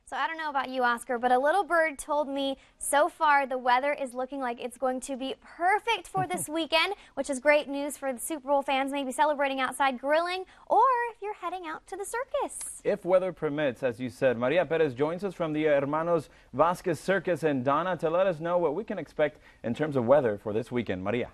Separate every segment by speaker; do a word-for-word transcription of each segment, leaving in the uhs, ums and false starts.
Speaker 1: So I don't know about you, Oscar, but a little bird told me so far the weather is looking like it's going to be perfect for this weekend, which is great news for the Super Bowl fans maybe celebrating outside grilling, or if you're heading out to the circus.
Speaker 2: If weather permits, as you said. Maria Perez joins us from the Hermanos Vasquez Circus in Donna to let us know what we can expect in terms of weather for this weekend. Maria.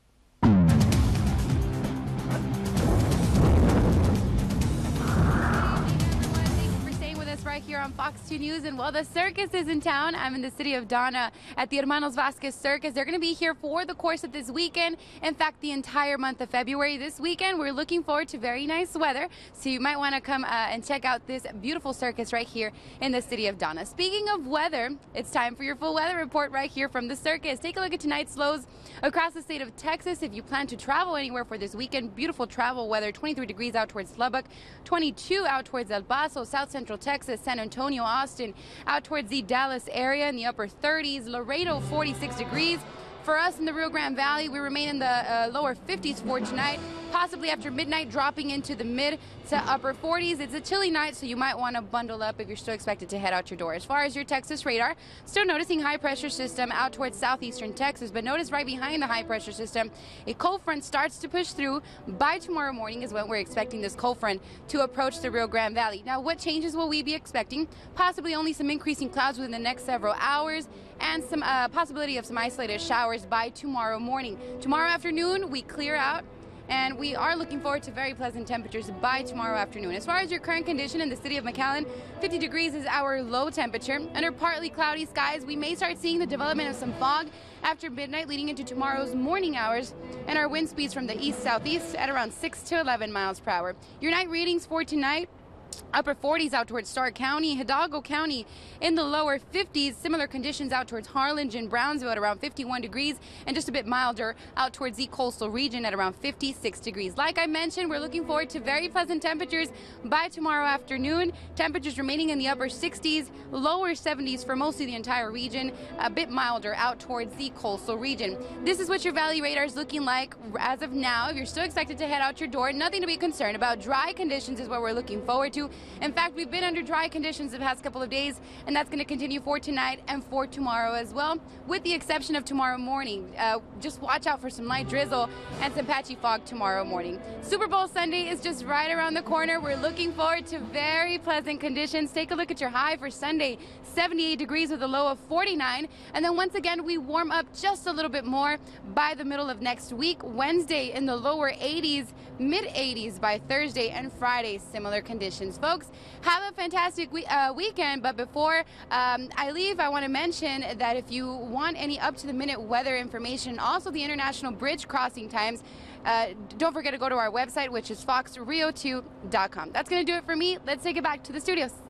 Speaker 3: Right here on Fox two News, and while the circus is in town, I'm in the city of Donna at the Hermanos Vasquez Circus. They're going to be here for the course of this weekend. In fact, the entire month of February. This weekend, we're looking forward to very nice weather, so you might want to come uh, and check out this beautiful circus right here in the city of Donna. Speaking of weather, it's time for your full weather report right here from the circus. Take a look at tonight's lows across the state of Texas. If you plan to travel anywhere for this weekend, beautiful travel weather. twenty-three degrees out towards Lubbock, twenty-two out towards El Paso, South Central Texas, San Antonio, Austin, out towards the Dallas area in the upper thirties, Laredo forty-six degrees. For us in the Rio Grande Valley, we remain in the uh, lower fifties for tonight, possibly after midnight dropping into the mid to upper forties. It's a chilly night, so you might want to bundle up if you're still expected to head out your door. As far as your Texas radar, still noticing high pressure system out towards southeastern Texas, but notice right behind the high pressure system, a cold front starts to push through. By tomorrow morning is when we're expecting this cold front to approach the Rio Grande Valley. Now, what changes will we be expecting? Possibly only some increasing clouds within the next several hours, and some uh, possibility of some isolated showers by tomorrow morning. Tomorrow afternoon, we clear out, and we are looking forward to very pleasant temperatures by tomorrow afternoon. As far as your current condition in the city of McAllen, fifty degrees is our low temperature. Under partly cloudy skies, we may start seeing the development of some fog after midnight leading into tomorrow's morning hours, and our wind speeds from the east-southeast at around six to eleven miles per hour. Your night readings for tonight: upper forties out towards Stark County, Hidalgo County in the lower fifties. Similar conditions out towards Harlingen and Brownsville at around fifty-one degrees, and just a bit milder out towards the coastal region at around fifty-six degrees. Like I mentioned, we're looking forward to very pleasant temperatures by tomorrow afternoon. Temperatures remaining in the upper sixties, lower seventies for mostly the entire region, a bit milder out towards the coastal region. This is what your Valley radar is looking like as of now. If you're still expected to head out your door, nothing to be concerned about. Dry conditions is what we're looking forward to. In fact, we've been under dry conditions the past couple of days, and that's going to continue for tonight and for tomorrow as well, with the exception of tomorrow morning. Uh, just watch out for some light drizzle and some patchy fog tomorrow morning. Super Bowl Sunday is just right around the corner. We're looking forward to very pleasant conditions. Take a look at your high for Sunday, seventy-eight degrees with a low of forty-nine. And then once again, we warm up just a little bit more by the middle of next week. Wednesday in the lower eighties, mid eighties by Thursday, and Friday, similar conditions. Folks, have a fantastic we uh, weekend, but before um, I leave, I want to mention that if you want any up-to-the-minute weather information, also the international bridge crossing times, uh, don't forget to go to our website, which is fox rio two dot com. That's going to do it for me. Let's take it back to the studios.